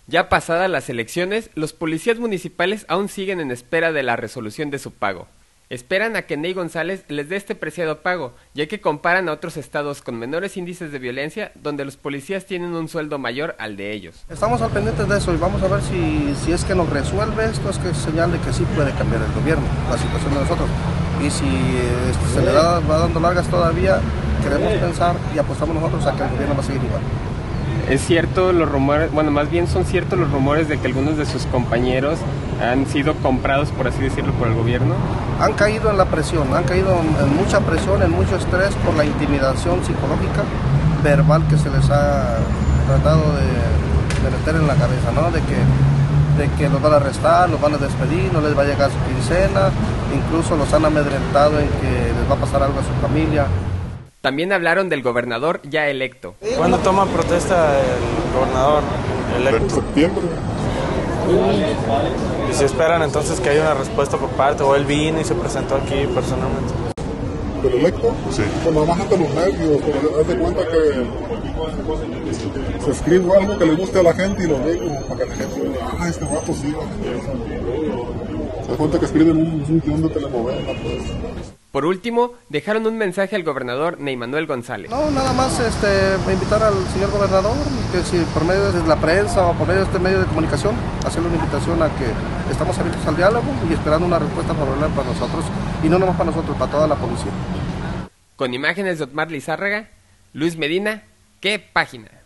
Ya pasadas las elecciones, los policías municipales aún siguen en espera de la resolución de su pago. Esperan a que Ney González les dé este preciado pago, ya que comparan a otros estados con menores índices de violencia, donde los policías tienen un sueldo mayor al de ellos. Estamos al pendiente de eso y vamos a ver si es que nos resuelve esto, es que es señal de que sí puede cambiar el gobierno, la situación de nosotros. Y si se le va dando largas todavía, queremos pensar y apostamos nosotros a que el gobierno va a seguir igual. ¿Es cierto los rumores, bueno, más bien son ciertos los rumores de que algunos de sus compañeros han sido comprados, por así decirlo, por el gobierno? Han caído en la presión, han caído en mucha presión, en mucho estrés por la intimidación psicológica, verbal que se les ha tratado de meter en la cabeza, ¿no? De que los van a arrestar, los van a despedir, no les va a llegar su quincena, incluso los han amedrentado en que les va a pasar algo a su familia. También hablaron del gobernador ya electo. ¿Cuándo toma protesta el gobernador electo? En septiembre. ¿Y se esperan entonces que haya una respuesta por parte, o él vino y se presentó aquí personalmente? ¿El electo? Sí. Bueno, más ante los medios, haz de cuenta que se escribe algo que le guste a la gente y lo digo para que la gente diga, este vato sí. Se da cuenta que escriben un guión de telenovela, pues. Por último, dejaron un mensaje al gobernador Ney Manuel González. No, nada más invitar al señor gobernador, que si por medio de la prensa o por medio de este medio de comunicación, hacerle una invitación a que estamos abiertos al diálogo y esperando una respuesta favorable para nosotros, y no nomás para nosotros, para toda la policía. Con imágenes de Otmar Lizárraga, Luis Medina, ¿qué página?